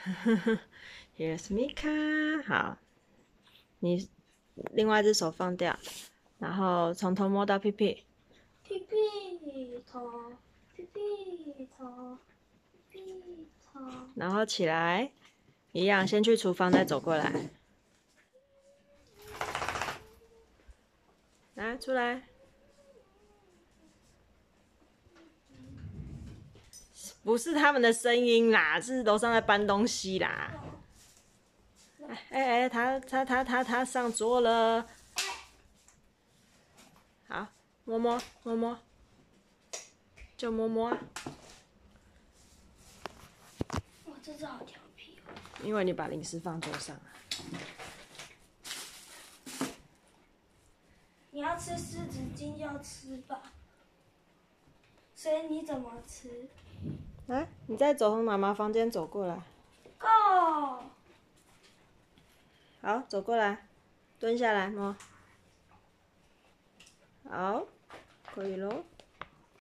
Here's Mika。好，你另外一只手放掉，然后从头摸到屁屁。 屁屁头，屁屁头，屁屁头。 然后起来，一样，先去厨房，再走过来。来，出来。不是他们的声音啦，是楼上在搬东西啦。他上桌了。好，摸摸摸摸，就摸摸啊。 哇，这只好调皮哦。 因为你把零食放桌上了。 你要吃湿纸巾就吃吧。所以你怎么吃？ 来，你再走从妈妈房间走过来。 Go。 好，走过来，蹲下来摸。好，可以咯。